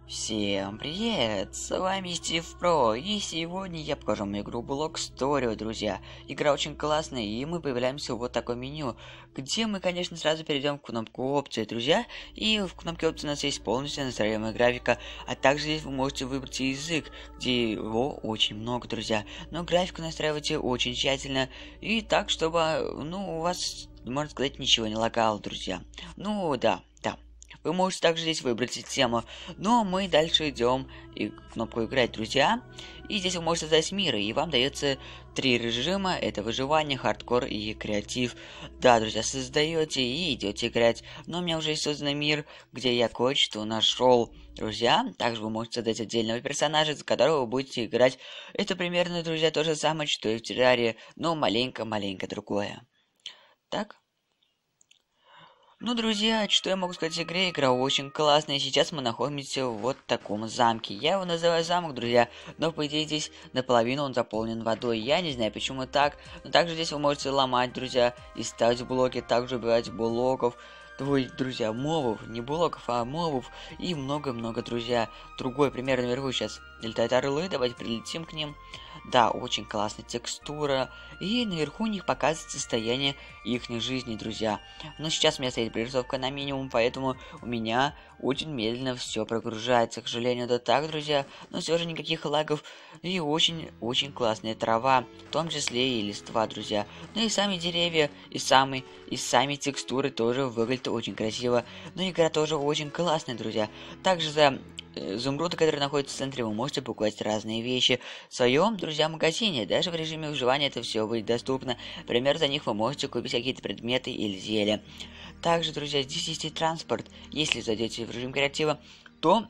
Всем привет! С вами Стив Про, и сегодня я покажу вам игру Block Story, друзья. Игра очень классная, и мы появляемся в вот таком меню, где мы, конечно, сразу перейдем в кнопку опции, друзья. И в кнопке опции у нас есть полностью настраиваемая графика, а также здесь вы можете выбрать язык, где его очень много, друзья. Но графику настраивайте очень тщательно, и так, чтобы, у вас, можно сказать, ничего не лагало, друзья. Да. Вы можете также здесь выбрать тему, но мы дальше идем и кнопку играть, друзья. И здесь вы можете создать мир, и вам дается 3 режима: это выживание, хардкор и креатив. Да, друзья, создаете и идете играть. Но у меня уже есть созданный мир, где я кое-что нашел, друзья. Также вы можете создать отдельного персонажа, за которого вы будете играть. Это примерно, друзья, то же самое, что и в террарии, но маленько другое. Так. Друзья, что я могу сказать о игре? Игра очень классная. Сейчас мы находимся в вот таком замке. Я его называю замок, друзья, но по идее здесь наполовину он заполнен водой. Я не знаю, почему так. Но также здесь вы можете ломать, друзья, и ставить блоки, также убивать блоков. Друзья, мобов, не блоков, а мобов. И много-много, друзья. Другой пример наверху сейчас летают орлы. Давайте прилетим к ним. Да, очень классная текстура. И наверху у них показывает состояние их жизни, друзья. Но сейчас у меня стоит прорисовка на минимум, поэтому у меня очень медленно все прогружается. К сожалению, да так, друзья. Но все же никаких лагов. И очень классная трава, в том числе и листва, друзья. Ну и сами деревья, и сами текстуры тоже выглядят очень красиво. Но игра тоже очень классная, друзья. Также за изумруды, которые находятся в центре, вы можете покупать разные вещи в своем, друзья, магазине. Даже в режиме выживания это все будет доступно. Например, за них вы можете купить какие-то предметы или зелья. Также, друзья, здесь есть и транспорт. Если зайдете в режим креатива, то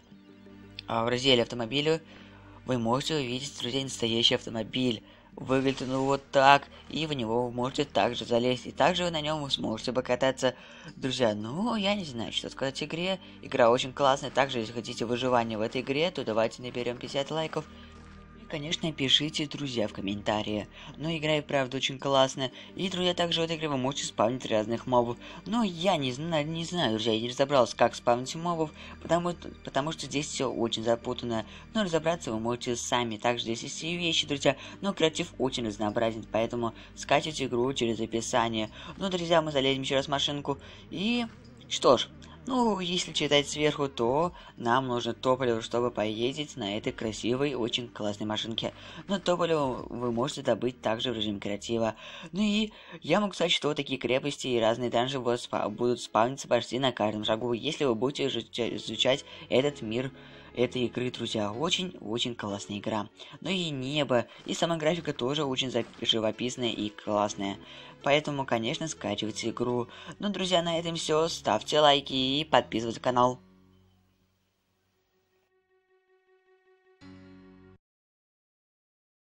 в разделе автомобиля вы можете увидеть, друзья, настоящий автомобиль. Выглядит он вот так, и в него вы можете также залезть, и также вы на нем сможете покататься. Друзья, я не знаю, что сказать о игре. Игра очень классная. Также, если хотите выживание в этой игре, то давайте наберем 50 лайков. Конечно, пишите, друзья, в комментарии. Но игра и правда очень классная. И, друзья, также в этой игре вы можете спавнить разных мобов. Но я не знаю, друзья, я не разобрался, как спавнить мобов, потому что здесь все очень запутанно. Но разобраться вы можете сами. Также здесь есть и вещи, друзья. Но креатив очень разнообразен, поэтому скачивайте игру через описание. Друзья, мы залезем еще раз в машинку. И что ж, если читать сверху, то нам нужно топливо, чтобы поездить на этой красивой, очень классной машинке. Но топливо вы можете добыть также в режиме креатива. И я могу сказать, что такие крепости и разные данжи будут спавниться почти на каждом шагу, если вы будете изучать этот мир этой игры, друзья. Очень классная игра. И небо, и сама графика тоже очень живописная и классная. Поэтому, конечно, скачивайте игру. Друзья, на этом все. Ставьте лайки и подписывайтесь на канал.